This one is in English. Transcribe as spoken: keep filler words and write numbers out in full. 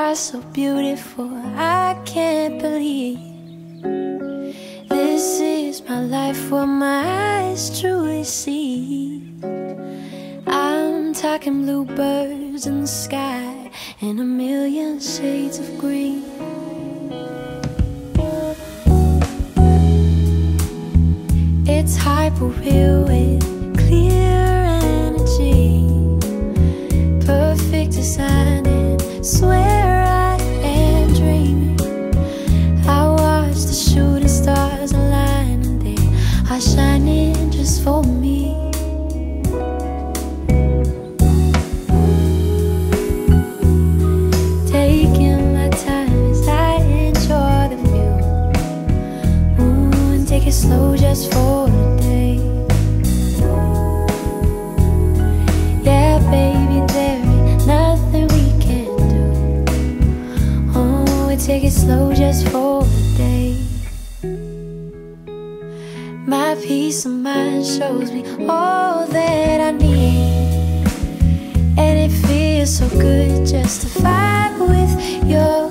are so beautiful, I can't believe this is my life, what my eyes truly see. I'm talking bluebirds in the sky and a million shades of green. It's hyper real with clear energy, perfect design, and swear I am dreaming. I watch the shooting stars align, and they are shining just for me. Taking my time as I enjoy the view. Ooh, and take it slow just for a day. Yeah, baby, there ain't nothing we can do. Oh, we take it slow just for a day. My peace of mind shows me all that I need, and it feels so good just to vibe with your